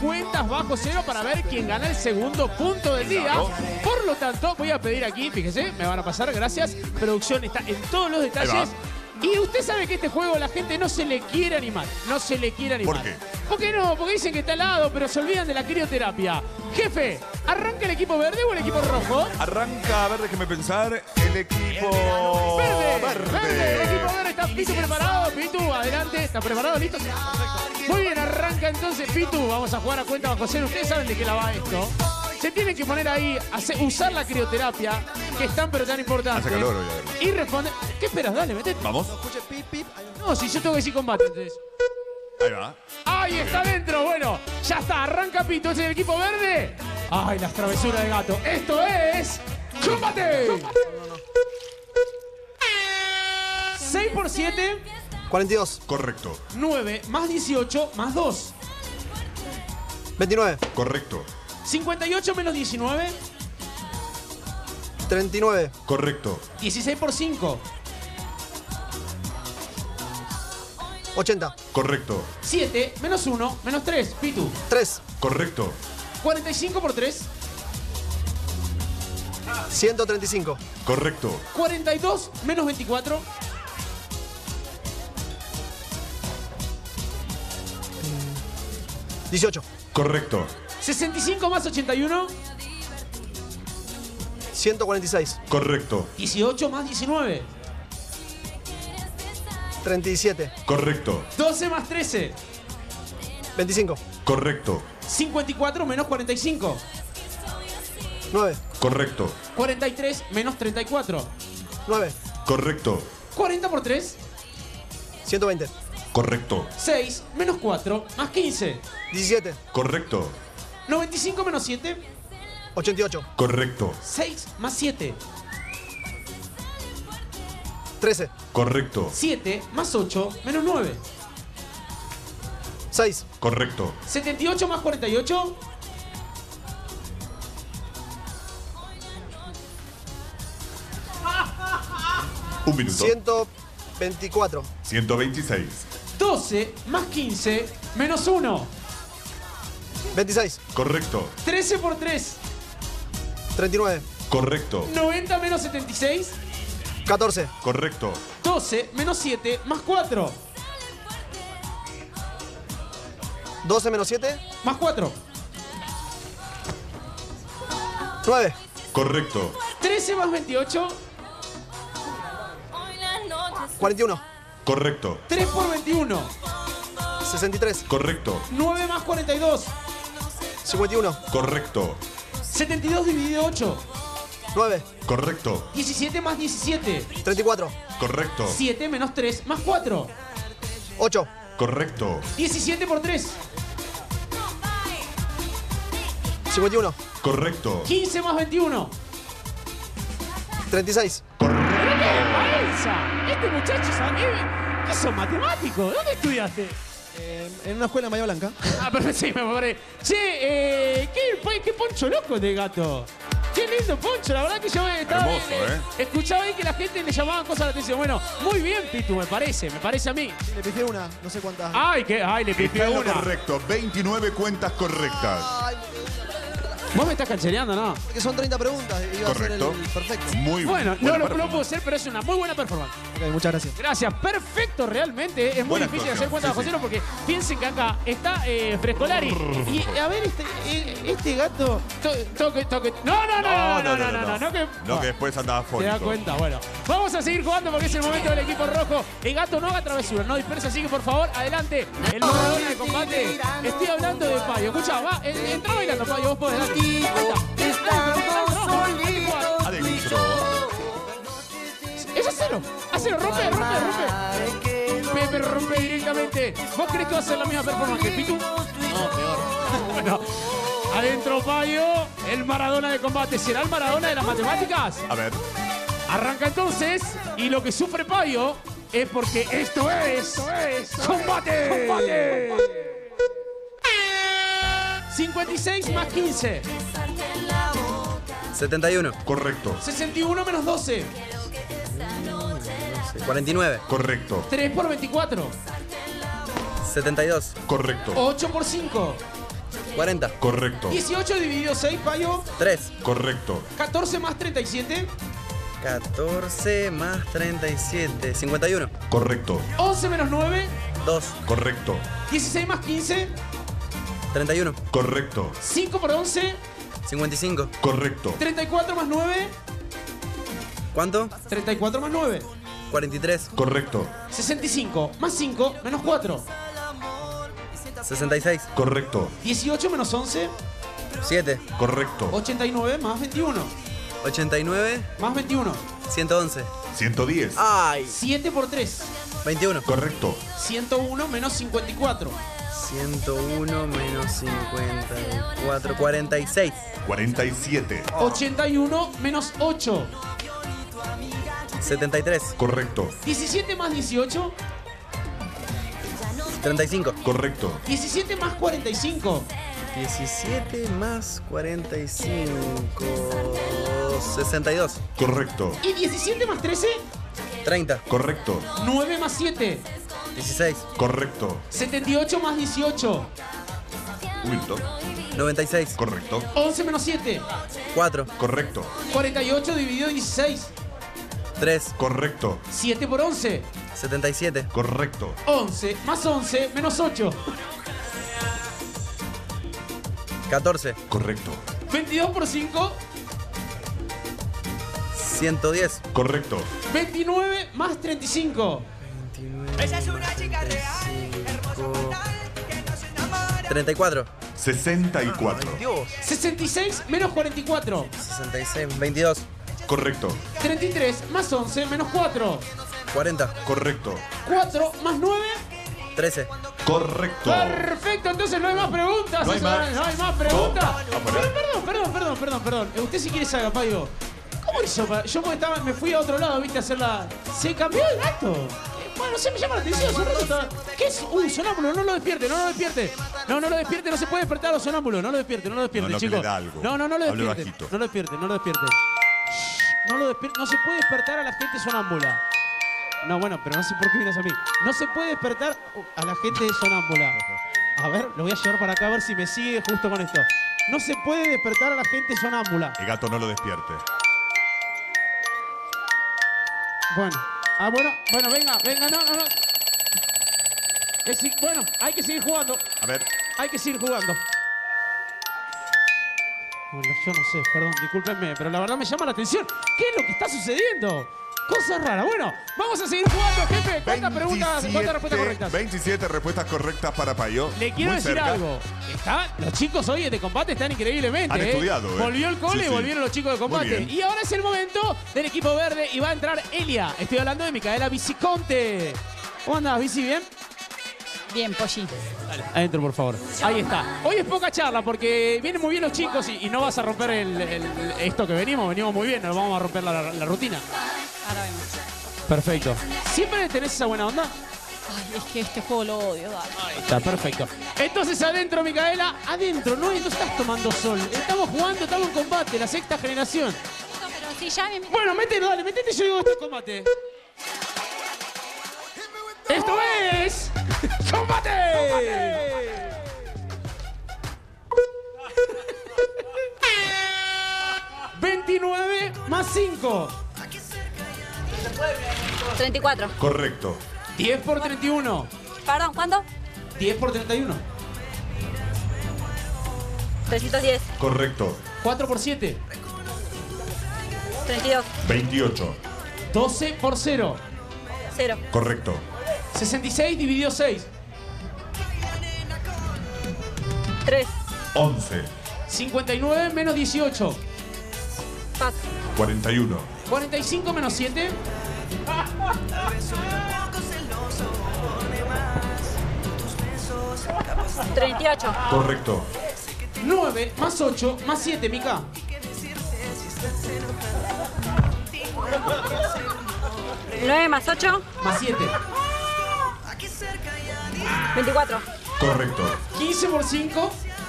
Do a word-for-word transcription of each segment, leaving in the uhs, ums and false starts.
cuentas bajo cero para ver quién gana el segundo punto del día. Por lo tanto, voy a pedir aquí, fíjese, me van a pasar, gracias. Producción está en todos los detalles. Y usted sabe que este juego la gente no se le quiere animar. No se le quiere animar. ¿Por qué? ¿Por qué no? Porque dicen que está al lado, pero se olvidan de la crioterapia. Jefe, ¿arranca el equipo verde o el equipo rojo? Arranca, a ver, déjeme pensar, el equipo Verde, verde. verde. El equipo verde está Pitu preparado. Pitu, adelante. ¿Está preparado? ¿Listo? Perfecto. Muy bien, arranca entonces Pitu. Vamos a jugar a cuenta bajo cero. Ustedes saben de qué la va esto. Se tienen que poner ahí, hacer, usar la crioterapia, que es tan pero tan importante. Hace calor hoy, además. Y responder. ¿Qué esperas? Dale, metete. Vamos. No, si yo tengo que decir combate, entonces. Ahí va. ¡Ahí está adentro! Bueno, ya está, arranca Pito, ¿es el equipo verde? ¡Ay, las travesuras del gato! ¡Esto es... ¡Combate! seis por siete. cuarenta y dos. Correcto. nueve más dieciocho más dos. veintinueve. Correcto. cincuenta y ocho menos diecinueve. treinta y nueve. Correcto. dieciséis por cinco. ochenta. Correcto. siete menos uno menos tres. Pitu. tres. Correcto. cuarenta y cinco por tres. ciento treinta y cinco. Correcto. cuarenta y dos menos veinticuatro. dieciocho. Correcto. sesenta y cinco más ochenta y uno. ciento cuarenta y seis. Correcto. dieciocho más diecinueve. treinta y siete. Correcto. doce más trece. veinticinco. Correcto. cincuenta y cuatro menos cuarenta y cinco. nueve. Correcto. cuarenta y tres menos treinta y cuatro. nueve. Correcto. cuarenta por tres. ciento veinte. Correcto. seis menos cuatro más quince. diecisiete. Correcto. noventa y cinco menos siete. ochenta y ocho. Correcto. seis más siete. trece. Correcto. siete más ocho menos nueve. seis. Correcto. setenta y ocho más cuarenta y ocho. Un minuto. ciento veinticuatro. ciento veintiséis. doce más quince menos uno. veintiséis. Correcto. trece por tres. treinta y nueve. Correcto. noventa menos setenta y seis. catorce. Correcto. doce menos siete más cuatro. doce menos siete. Más cuatro. nueve. Correcto. trece más veintiocho. cuarenta y uno. Correcto. tres por veintiuno. sesenta y tres. Correcto. nueve más cuarenta y dos. cincuenta y uno. Correcto. setenta y dos dividido ocho. nueve. Correcto. diecisiete más diecisiete. treinta y cuatro. Correcto. siete menos tres más cuatro. ocho. Correcto. diecisiete por tres. cincuenta y uno. Correcto. quince más veintiuno. treinta y seis. ¿Pero qué vergüenza? Este muchacho sabe que son matemáticos. ¿Dónde estudiaste? Eh, en una escuela en Bahía Blanca. Ah, pero sí, me paré. Che, eh, ¿qué, qué poncho loco de gato. Qué lindo poncho, la verdad que yo estaba, Hermoso, eh, ¿eh? escuchaba ahí que la gente le llamaban cosas a la atención. Bueno, muy bien, Pitu, me parece, me parece a mí. Le pifié una, no sé cuántas. Ay, que, ay, le Está pifié en lo una. correcto. veintinueve cuentas correctas. Ay, Vos me estás canchereando, ¿no? porque son treinta preguntas y iba Correcto. a ser el perfecto. Muy Bueno, no buena lo, no performance. puedo ser, pero es una muy buena performance. Ok, muchas gracias. Gracias, perfecto, realmente. Es muy Buena difícil actuación, hacer cuenta sí, bajo sí. cero porque piensen que acá está eh, Frescolari. Y a ver, este, eh, este gato. To, toque, toque. No, no, no, no, no, no, no, no, no, que. No, que después andaba ¿Se da fónico. cuenta? Bueno, vamos a seguir jugando porque es el momento del equipo rojo. El gato no haga travesura, no dispersa, así que por favor, adelante. El Maradona de combate. Estoy hablando de Payo. Escucha, va, en- entra bailando, Payo, vos podés. Dale. Ahí está. Adentro. Es a cero, a cero, rompe, rompe, rompe. Pepe rompe directamente. ¿Vos crees que va a ser la misma performance que Pitu? No, peor. Bueno, adentro Payo, el Maradona de combate. ¿Será el Maradona de las matemáticas? A ver. Arranca entonces, y lo que sufre Payo es porque esto es, esto es combate. combate. cincuenta y seis más quince. setenta y uno. Correcto. sesenta y uno menos doce. cuarenta y nueve. Correcto. tres por veinticuatro. setenta y dos. Correcto. ocho por cinco. cuarenta. Correcto. dieciocho dividido seis, Payo. tres. Correcto. catorce más treinta y siete. catorce más treinta y siete. cincuenta y uno. Correcto. once menos nueve. dos. Correcto. dieciséis más quince. treinta y uno. Correcto. cinco por once. cincuenta y cinco. Correcto. treinta y cuatro más nueve. ¿Cuánto? treinta y cuatro más nueve. cuarenta y tres. Correcto. sesenta y cinco más cinco menos cuatro. sesenta y seis. Correcto. dieciocho menos once. siete. Correcto. ochenta y nueve más veintiuno. ochenta y nueve. Más veintiuno. ciento once. ciento diez. ¡Ay! siete por tres. veintiuno. Correcto. ciento uno menos cincuenta y cuatro. ciento uno menos cincuenta y cuatro. cuarenta y seis. cuarenta y siete. ochenta y uno menos ocho. setenta y tres. Correcto. diecisiete más dieciocho. treinta y cinco. Correcto. diecisiete más cuarenta y cinco. diecisiete más cuarenta y cinco. sesenta y dos. Correcto. Y diecisiete más trece. treinta. Correcto. nueve más siete. dieciséis. Correcto. setenta y ocho más dieciocho. Un minuto. noventa y seis. Correcto. once menos siete. cuatro. Correcto. cuarenta y ocho dividido dieciséis. tres. Correcto. siete por once. setenta y siete. Correcto. once más once menos ocho. catorce. Correcto. veintidós por cinco. ciento diez. Correcto. veintinueve más treinta y cinco. Esa es una chica real, hermosa treinta y cuatro. sesenta y cuatro. Dios. sesenta y seis menos cuarenta y cuatro. sesenta y seis. veintidós. Correcto. treinta y tres más once menos cuatro. cuarenta. Correcto. cuatro más nueve. trece. Correcto. Perfecto, entonces no hay más preguntas. No hay eso, más. no hay más preguntas. No. Pero perdón, perdón, perdón, perdón, perdón. Eh, Usted si quiere saber, Payo. ¿Cómo hizo? pa- Yo porque estaba, me fui a otro lado, viste, a hacer la. Se cambió el gato. Eh, Bueno, se me llama la atención. Hace un rato estaba- ¿Qué es? Uy, sonámbulo, no lo despierte, no lo despierte. No, no lo despierte, no se puede despertar a los sonámbulos. No lo despierte, no lo despierte, No, no, que chicos. le da algo. No, no, no lo Hable despierte. bajito. No lo despierte, no lo despierte. Shh, No lo despierte, no se puede despertar a la gente sonámbula. No, bueno, pero no sé por qué vienes a mí. No se puede despertar a la gente sonámbula. A ver, lo voy a llevar para acá a ver si me sigue justo con esto. No se puede despertar a la gente sonámbula. El gato no lo despierte. Bueno, ah, bueno, bueno, venga, venga, no, no, no. Es si- bueno, hay que seguir jugando. A ver. Hay que seguir jugando. Bueno, yo no sé, perdón, discúlpenme, pero la verdad me llama la atención. ¿Qué es lo que está sucediendo? Cosas raras. Bueno, vamos a seguir jugando, jefe. ¿Cuántas preguntas, cuántas respuestas correctas? veintisiete respuestas correctas para Payo. Le quiero Muy decir cerca. algo. Está, los chicos hoy de combate están increíblemente. Han ¿eh? estudiado, ¿eh? Volvió el cole Sí, y sí. volvieron los chicos de combate. Muy bien. Y ahora es el momento del equipo verde y va a entrar Elia. Estoy hablando de Micaela Viciconte. ¿Cómo andás, Vici? ¿Bien? Bien, Polly. Adentro, por favor. Ahí está. Hoy es poca charla porque vienen muy bien los chicos y, y no vas a romper el, el- esto que venimos. Venimos muy bien, no vamos a romper la, la rutina. Ahora vemos. Perfecto. ¿Siempre tenés esa buena onda? Ay, es que este juego lo odio, dale. Está perfecto. Entonces adentro, Micaela, adentro, no, no estás tomando sol. Estamos jugando, estamos en combate, la sexta generación. No, pero si ya me... Bueno, mételo, dale, métete, yo digo esto es combate. ¡Esto es... ¡Combate! veintinueve más cinco. treinta y cuatro. Correcto. diez por treinta y uno. Perdón, ¿cuánto? diez por treinta y uno. trescientos diez. Correcto. cuatro por siete. treinta y dos. veintiocho. doce por cero. cero. Correcto. sesenta y seis dividido seis. tres. once. cincuenta y nueve menos dieciocho. cuatro. cuarenta y uno. cuarenta y cinco menos siete. treinta y ocho. Correcto. nueve más ocho más siete, Mica. nueve más ocho. Más siete. veinticuatro. Correcto. quince por cinco.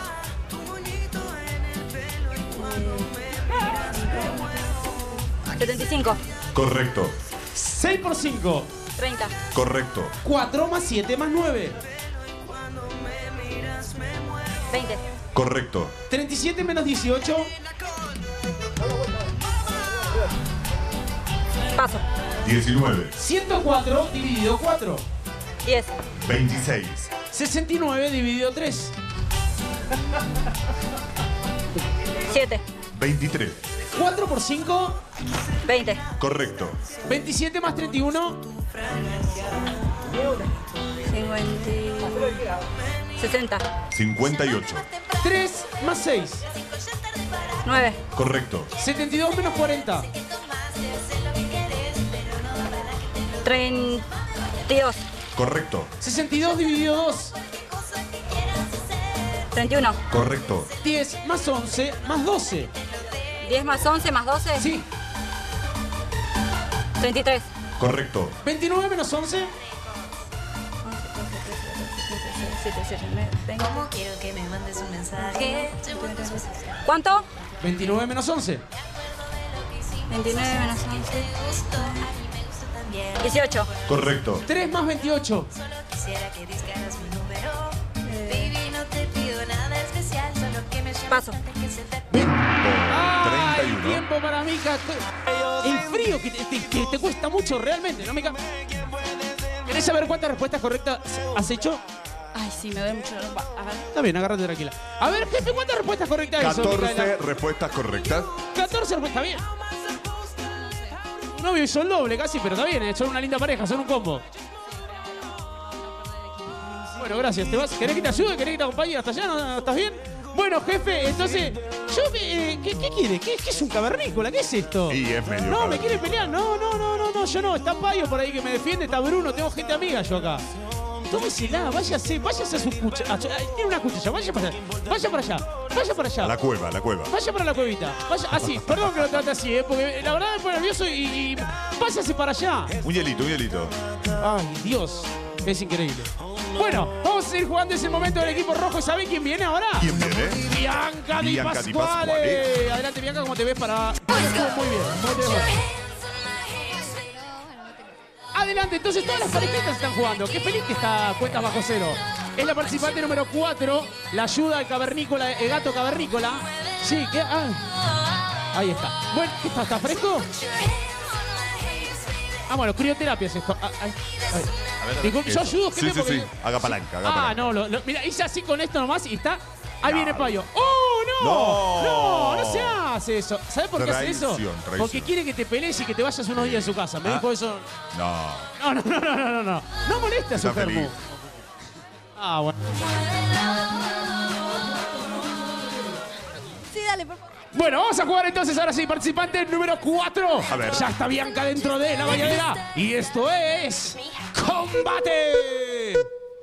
setenta y cinco. Correcto. seis por cinco. treinta. Correcto. cuatro más siete más nueve. veinte. Correcto. treinta y siete menos dieciocho. Paso. diecinueve. ciento cuatro dividido cuatro. diez. veintiséis. sesenta y nueve dividido tres. siete. veintitrés. cuatro por cinco. veinte. Correcto. veintisiete más treinta y uno. cincuenta. sesenta. cincuenta y ocho. tres más seis. nueve. Correcto. setenta y dos menos cuarenta. treinta y dos. Correcto. sesenta y dos dividido dos. treinta y uno. Correcto. diez más once más doce. diez más once más doce. Sí. treinta y tres. Correcto. veintinueve menos once. ¿Cómo quiero que me mandes un mensaje? ¿Cuánto? veintinueve menos once. veintinueve menos once. dieciocho. Correcto. tres más veintiocho. Quisiera que discaras mi número. Baby, no te pido nada especial, solo que me llames Paso. antes que se te... ¡Ah! treinta y El uno. tiempo para mí. El frío que te, te- que te cuesta mucho realmente. No me ca- ¿Querés saber cuántas respuestas correctas has hecho? Ay, sí, me duele mucho. A ver. Está bien, agárrate tranquila. A ver, jefe, ¿cuántas respuestas correctas hizo, catorce Micaela? respuestas correctas. catorce respuestas, está bien. Un novio hizo el doble casi, pero está bien, eh, son una linda pareja, son un combo. Bueno, gracias. ¿Te vas? ¿Querés que te ayude? ¿Querés que te acompañe hasta allá? ¿No? ¿Estás bien? Bueno, jefe, entonces, yo, eh, ¿qué, qué quiere? ¿Qué, ¿Qué es un cavernícola? ¿Qué es esto? Y es medio No, me cavernícola. quiere pelear. No, no, no, no, no, yo no. Está Payo por ahí que me defiende, está Bruno, tengo gente amiga yo acá. Tómesela, váyase, váyase a su cuchilla. Tiene una cuchilla, vaya para allá. Vaya para allá, vaya para allá. A la cueva, a la cueva. Vaya para la cuevita. Vaya, así, perdón que lo trate así, ¿eh? Porque la verdad me pone nervioso y, y váyase para allá. Un hielito, un hielito. Ay, Dios, es increíble. Bueno, vamos a seguir jugando. Es el momento del equipo rojo. ¿Saben quién viene ahora? ¿Quién viene? Bianca Di Bianca Di Pasquale. Pasquale. Adelante, Bianca, ¿cómo te ves para...? Bueno, estuvo muy bien. ¿Cómo te ves? Adelante, entonces todas las parejitas están jugando. Qué feliz que está Cuentas Bajo Cero. Es la participante número cuatro, la ayuda al cavernícola, el gato cavernícola. Sí, ¿qué? Ah, ahí está. Bueno, ¿qué está? ¿Está fresco? Ah, bueno, crioterapia es esto. Ah, ay, ay. Disculpe, yo ayudo, Sí, jefe, sí, porque... sí. Haga palanca, haga Ah, palanca. no, lo, lo- mira, hice así con esto nomás y está... Ahí No. viene Payo. ¡Oh, no! No. No, no se hace eso. ¿Sabes por qué hace eso? Traición, traición. Porque quiere que te pelees y que te vayas unos días en su casa. Me Ah. dijo eso... No. No, no, no, no, no, no, no. No molestes a su Está enfermo. feliz. Ah, bueno. Sí, dale, por favor. Bueno, vamos a jugar entonces ahora sí, participante número cuatro. A ver. Ya está Bianca dentro de la bañadera. Y esto es... ¡Combate!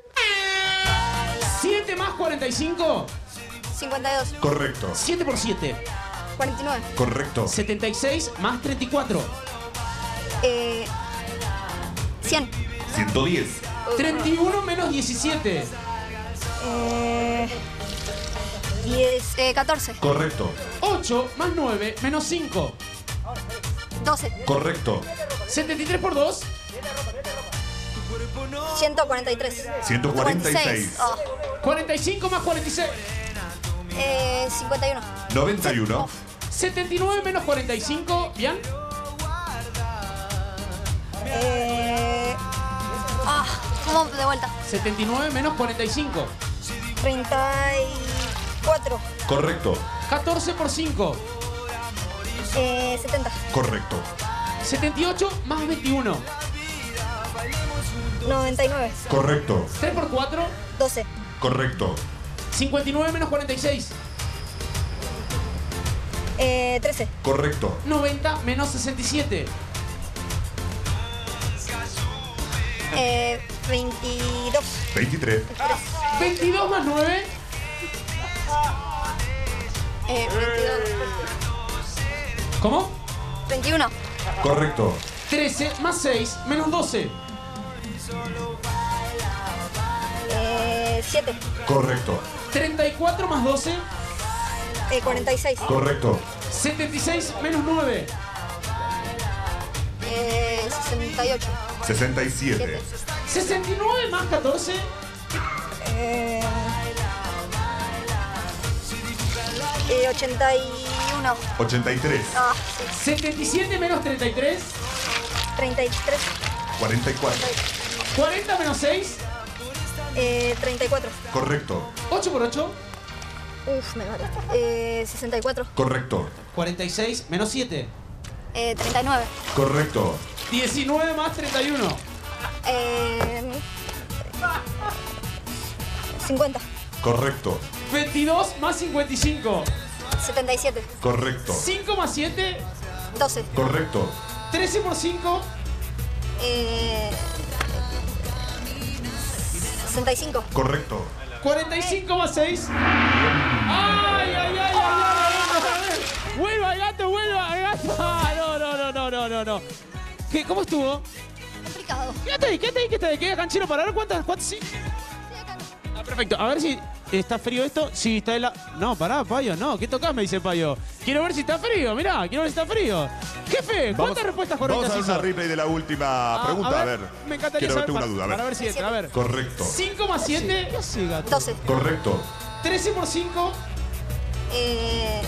siete más cuarenta y cinco. cincuenta y dos. Correcto. siete por siete. cuarenta y nueve. Correcto. setenta y seis más treinta y cuatro. Eh, cien. ciento diez. treinta y uno menos diecisiete. Eh, diez, eh, catorce. Correcto. ocho más nueve menos cinco. doce. Correcto. setenta y tres por dos. ciento cuarenta y tres. ciento cuarenta y seis. Oh, cuarenta y cinco más cuarenta y seis. eh, cincuenta y uno. noventa y uno. setenta y nueve menos cuarenta y cinco. Bien. Eh, ah, ¿cómo de vuelta? setenta y nueve menos cuarenta y cinco. treinta y cuatro. Correcto. catorce por cinco. Eh, setenta. Correcto. setenta y ocho más veintiuno. noventa y nueve. Correcto. tres por cuatro. doce. Correcto. cincuenta y nueve menos cuarenta y seis. Eh, trece. Correcto. noventa menos sesenta y siete. Eh, veintidós. veintitrés. veintidós más nueve. Eh, veintidós. ¿Cómo? veintiuno. Correcto. trece más seis menos doce. Eh, siete. Correcto. treinta y cuatro más doce. Eh, cuarenta y seis. Correcto. setenta y seis menos nueve. Eh, sesenta y ocho. sesenta y siete. Siete. sesenta y nueve más catorce. Eh, Eh, ochenta y uno. ochenta y tres. Ah, sí. setenta y siete menos treinta y tres. treinta y tres. cuarenta y cuatro. cuarenta menos seis. Eh, treinta y cuatro. Correcto. ocho por ocho. Uf, me vale. Eh, sesenta y cuatro. Correcto. cuarenta y seis menos siete. Eh, treinta y nueve. Correcto. diecinueve más treinta y uno. Eh, cincuenta. Correcto. veintidós más cincuenta y cinco. setenta y siete. Correcto. cinco más siete. doce. Correcto. trece por cinco. Eh, sesenta y cinco. Correcto. cuarenta y cinco más seis. ¡Ay, ay, ay, ay, ay! ¡Vuelva, gato, vuelva, gato! Ah, no, no, no, no, no, no, no. ¿Qué, ¿Cómo estuvo? Complicado. Quédate ahí, quédate ahí, que te queda canchero para ver cuántas, cuántas sí. Ah, perfecto. A ver si está frío esto. Si está helado. No, pará, Payo, no. ¿Qué tocás? Me dice Payo. Quiero ver si está frío, mirá, quiero ver si está frío. Jefe, ¿cuántas Vamos- respuestas correctas Vamos a hizo? hacer una replay de la última Ah, pregunta. A ver. Me encantaría Quiero saber tengo una para, duda. A ver. para ver si entra. A ver. Correcto. cinco más siete. ¿Qué hace, gato? doce. Correcto. trece por cinco. Eh,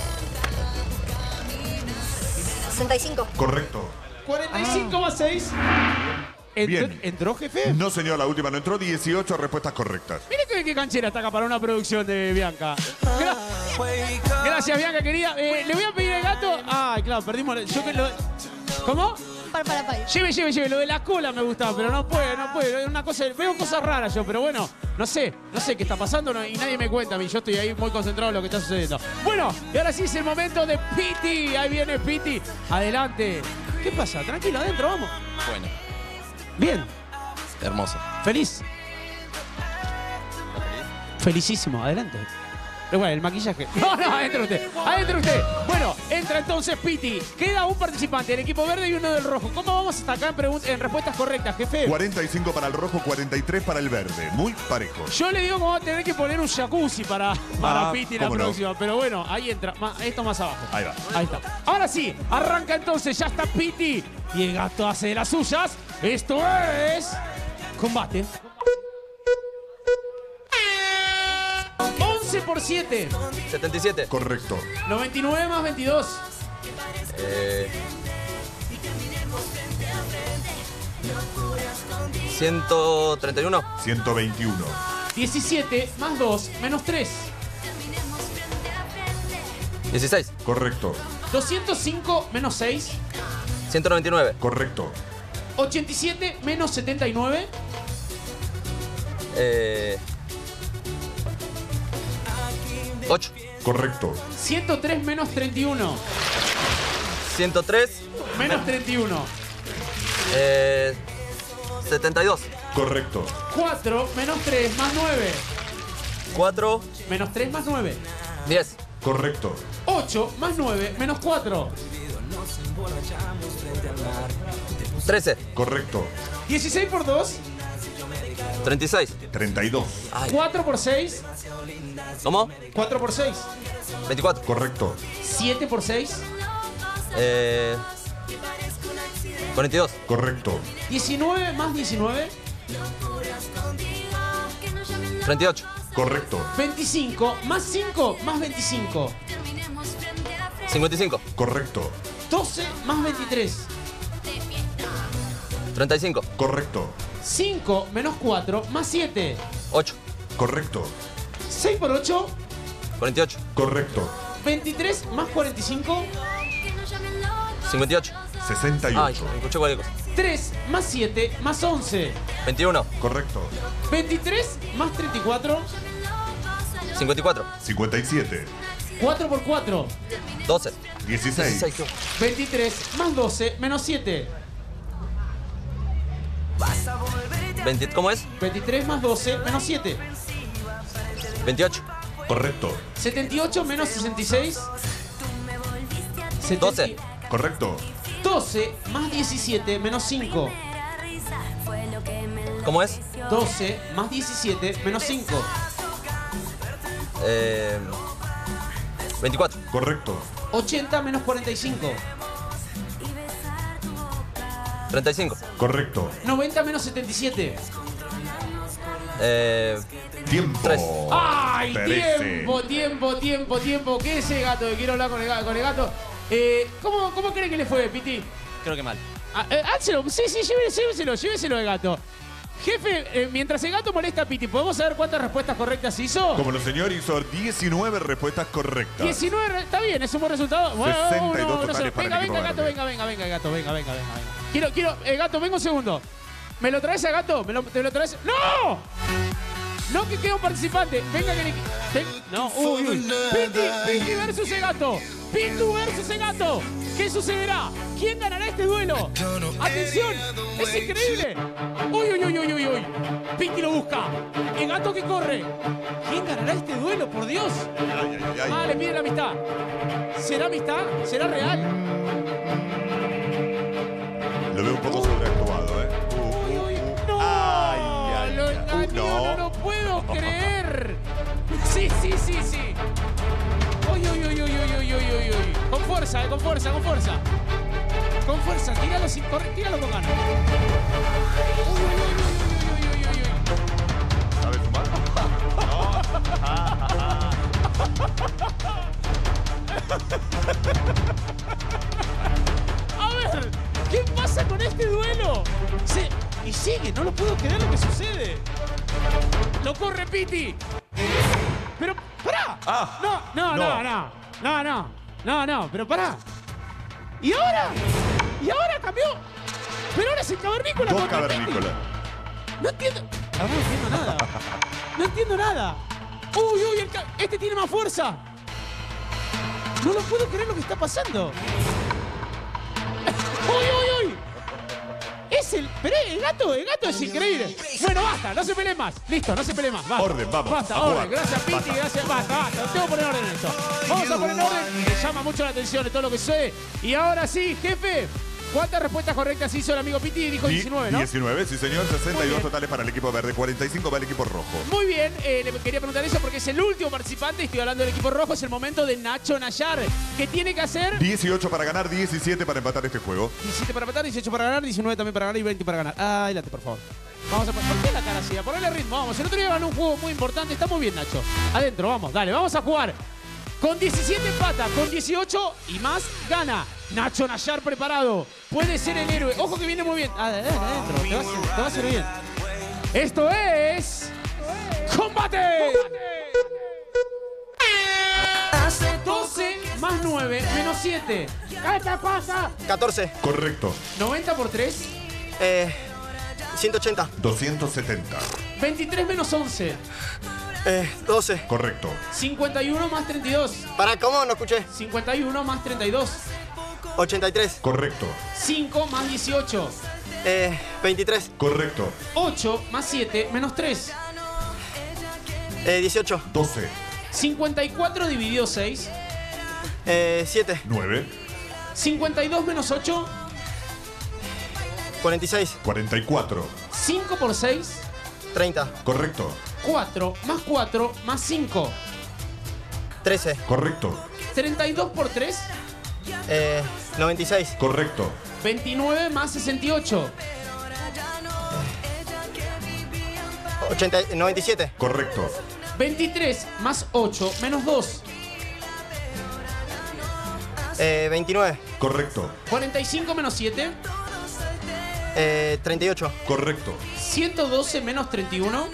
sesenta y cinco. Correcto. cuarenta y cinco más seis. ¿Entró, Bien. ¿Entró, jefe? No, señor, la última no entró. dieciocho respuestas correctas. Mire qué, qué canchera está acá para una producción de Bianca. Gra- Gracias, Bianca, querida. Eh, le voy a pedir al gato. Ay, claro, perdimos. Yo que lo... ¿Cómo? Para, para, para. Lleve, lleve, lleve. Lo de la cola me gustaba, pero no puede, no puede. Es una cosa, veo cosas raras yo, pero bueno, no sé, no sé qué está pasando no, y nadie me cuenta a mí. Yo estoy ahí muy concentrado en lo que está sucediendo. Bueno, y ahora sí es el momento de Piti. Ahí viene Piti. Adelante. ¿Qué pasa? Tranquilo, adentro, vamos. Bueno, Bien. hermoso. Feliz. Felicísimo, adelante. Pero bueno, el maquillaje. No, no, adentro usted. Adentro usted. Bueno, entra entonces Piti. Queda un participante del equipo verde y uno del rojo. ¿Cómo vamos hasta acá en, pregun- en respuestas correctas, jefe? cuarenta y cinco para el rojo, cuarenta y tres para el verde. Muy parejo. Yo le digo que vamos a tener que poner un jacuzzi para, para Ah, Piti la cómo no. próxima. Pero bueno, ahí entra. Ma- Esto más abajo. Ahí va. Ahí está. Ahora sí, arranca entonces. Ya está Piti. Y el gato hace de las suyas. Esto es... Combate. once por siete. setenta y siete. Correcto. noventa y nueve más veintidós. Eh, ciento treinta y uno. ciento veintiuno. diecisiete más dos menos tres. dieciséis. Correcto. doscientos cinco menos seis. ciento noventa y nueve. Correcto. ochenta y siete menos setenta y nueve. Eh, ocho. Correcto. ciento tres menos treinta y uno. ciento tres. Menos treinta y uno. Eh, setenta y dos. Correcto. cuatro menos tres más nueve. cuatro. Menos tres más nueve. diez. Correcto. ocho más nueve menos cuatro. trece. Correcto. dieciséis por dos. treinta y seis. treinta y dos. Ay, cuatro por seis. ¿cómo? cuatro por seis. veinticuatro. Correcto. siete por seis. Eh, cuarenta y dos. Correcto. diecinueve más diecinueve. treinta y ocho. Correcto. veinticinco más cinco más veinticinco. cincuenta y cinco. Correcto. doce más veintitrés. treinta y cinco. Correcto. cinco menos cuatro más siete. ocho. Correcto. seis por ocho. cuarenta y ocho. Correcto. veintitrés más cuarenta y cinco. cincuenta y ocho. sesenta y Ay, ocho. escuché cualquier cosa. tres más siete más once. veintiuno. Correcto. veintitrés más treinta y cuatro. cincuenta y cuatro. cincuenta y siete. cuatro por cuatro. doce. dieciséis. dieciséis. veintitrés más doce menos siete. veinte, ¿cómo es? veintitrés más doce menos siete. veintiocho. Correcto. setenta y ocho menos sesenta y seis. doce. Correcto. doce más diecisiete menos cinco. ¿Cómo es? doce más diecisiete menos cinco. Eh, veinticuatro. Correcto. ochenta menos cuarenta y cinco. treinta y cinco. Correcto. noventa menos setenta y siete. Eh, Tiempo. Tres. ¡Ay! Trece. Tiempo, tiempo, tiempo, tiempo. ¿Qué es ese gato? Que quiero hablar con el gato. Con el gato. Eh, ¿cómo, ¿Cómo cree que le fue, Piti? Creo que mal. Ah, eh, hánselo. Sí, sí, lléveselo, lléveselo, lléveselo al gato. Jefe, eh, mientras el gato molesta a Piti, ¿podemos saber cuántas respuestas correctas hizo? Como lo señor hizo diecinueve respuestas correctas. diecinueve, está bien, es un buen resultado. Bueno, sesenta y dos no, no, totales no, para venga, el equipo venga, gato, verde. venga, venga, venga, gato, venga, venga, venga, venga. Quiero, quiero, eh, gato, venga un segundo. ¿Me lo traes a gato? ¿Me lo, ¿Te lo traes? ¡No! No, que queda un participante. Venga, que le... ven- No, uy, uy. Piti, Piti versus el gato. Pitu versus el gato. ¿Qué sucederá? ¿Quién ganará este duelo? ¡Atención! ¡Es increíble! ¡Uy, uy, uy, uy, uy, uy! Piti lo busca. El gato que corre. ¿Quién ganará este duelo, por Dios? Ay, ay, ay. Ah, le pide la amistad. ¿Será amistad? ¿Será real? Lo veo un poco sobreactuado, ¿eh? Uh, Uy, uy, uh, uh. ¡no! Ay, ay, ¡Lo ay. engañó! No. ¡No lo puedo creer! Sí, sí, sí, sí. Uy, uy, uy, uy, uy, uy, uy, uy, uy. Con fuerza, eh, con fuerza, con fuerza. Con fuerza, tíralo sin correr, tíralo con ganas. Uy, uy, uy, uy, uy, uy, uy, uy. ¿Sabes sumar? A ver, ¿qué pasa con este duelo? Se... Y sigue, no lo puedo creer lo que sucede. Lo corre Piti. Pero, pará. Ah, no, no, no, no. no, no, no, no, no, pero pará. ¿Y ahora? ¿Y ahora cambió? Pero ahora es el cavernícola Dos contra Piti. cavernícolas. No entiendo. Ahora no entiendo nada. No entiendo nada. Uy, uy, el ca- este tiene más fuerza. No lo puedo creer lo que está pasando. ¡Uy, uy, uy! Es el... Pero el gato, el gato es increíble. Bueno, basta, no se peleen más. Listo, no se peleen más. Basta. Orden, vamos, Basta, a orden. jugar. Gracias, Piti, Basta. gracias. Basta, basta. Tengo que poner orden en esto. Vamos a poner orden. Me llama mucho la atención de todo lo que sucede. Y ahora sí, jefe. ¿Cuántas respuestas correctas hizo el amigo Piti? Dijo Di- diecinueve, ¿no? diecinueve, sí señor. Muy sesenta y dos bien. totales para el equipo verde, cuarenta y cinco para el equipo rojo. Muy bien, eh, le quería preguntar eso porque es el último participante. Estoy hablando del equipo rojo. Es el momento de Nacho Nayar. ¿Qué tiene que hacer? dieciocho para ganar, diecisiete para empatar este juego. diecisiete para matar, dieciocho para ganar, diecinueve también para ganar y veinte para ganar. Ah, adelante, por favor. Vamos a poner. ¿Por qué la cara así? A ponerle ritmo, vamos. El otro día ganó un juego muy importante. Está muy bien, Nacho. Adentro, vamos, dale, vamos a jugar. Con diecisiete empata, con dieciocho y más gana. Nacho Nayar preparado. Puede ser el héroe. Ojo que viene muy bien. Ah, dale, dale, adentro. Te va, a hacer, te va a hacer bien. Esto es. ¡Combate! doce más nueve menos siete. ¿Qué te pasa? catorce. Correcto. noventa por tres. Eh, ciento ochenta. doscientos setenta. veintitrés menos once. Eh, doce. Correcto. cincuenta y uno más treinta y dos. ¿Para cómo? No escuché. cincuenta y uno más treinta y dos. ochenta y tres. Correcto. cinco más dieciocho. Eh, veintitrés. Correcto. ocho más siete menos tres. Eh, dieciocho. doce. cincuenta y cuatro dividido seis. Eh, siete. nueve. cincuenta y dos menos ocho. cuarenta y seis. cuarenta y cuatro. cinco por seis. treinta. Correcto. cuatro más cuatro más cinco. trece. Correcto. treinta y dos por tres. Eh, noventa y seis. Correcto. veintinueve más sesenta y ocho. ochenta, noventa y siete. Correcto. veintitrés más ocho menos dos. Eh, veintinueve. Correcto. cuarenta y cinco menos siete. Eh, treinta y ocho. Correcto. ciento doce menos treinta y uno.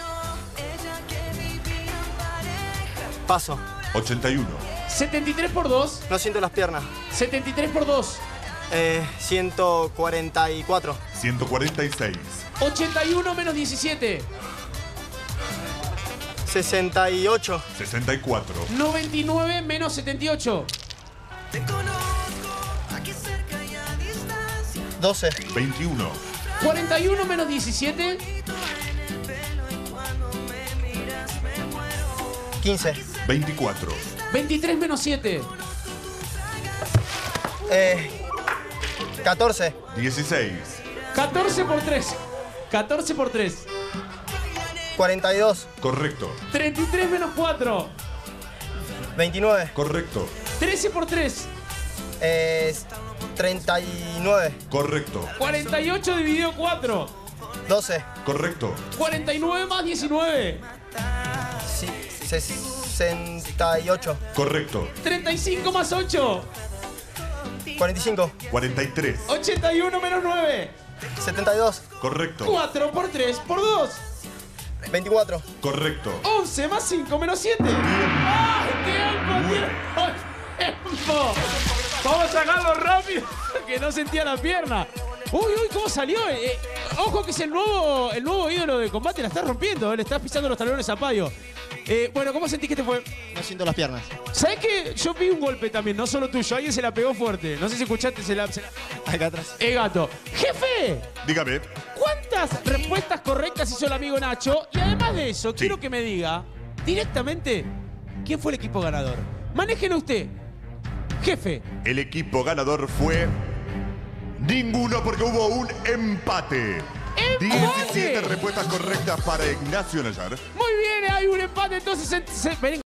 Paso. ochenta y uno. setenta y tres por dos. No siento las piernas. setenta y tres por dos. Eh, ciento cuarenta y cuatro. ciento cuarenta y seis. ochenta y uno menos diecisiete. sesenta y ocho. sesenta y cuatro. noventa y nueve menos setenta y ocho. doce. veintiuno. cuarenta y uno menos diecisiete. quince. veinticuatro. veintitrés menos siete. Eh, catorce. dieciséis. catorce por tres. catorce por tres. cuarenta y dos. Correcto. treinta y tres menos cuatro. veintinueve. Correcto. trece por tres. Eh, treinta y nueve. Correcto. cuarenta y ocho dividido cuatro. doce. Correcto. cuarenta y nueve más diecinueve. sesenta y ocho. Correcto. treinta y cinco más ocho. cuarenta y cinco. cuarenta y tres. ochenta y uno menos nueve. setenta y dos. Correcto. cuatro por tres por dos. veinticuatro. Correcto. once más cinco menos siete. ¡Ay, tiempo, tiempo, tiempo! Vamos a sacarlo rápido, que no sentía la pierna. Uy, uy, ¿cómo salió? Eh, eh, ojo que es el nuevo, el nuevo ídolo de combate, la está rompiendo, eh, le está pisando los talones a Payo. Eh, bueno, ¿cómo sentís que te fue? No siento las piernas. ¿Sabés qué? Yo vi un golpe también, no solo tuyo, alguien se la pegó fuerte. No sé si escuchaste, se la... Se la... Acá atrás. Eh, gato. ¡Jefe! Dígame. ¿Cuántas respuestas correctas hizo el amigo Nacho? Y además de eso, Sí. quiero que me diga directamente quién fue el equipo ganador. Manéjelo usted. Jefe. El equipo ganador fue... ninguno, porque hubo un empate. ¡Empate! diecisiete respuestas correctas para Ignacio Nayar. Muy bien, hay un empate, entonces... Se, se, ven,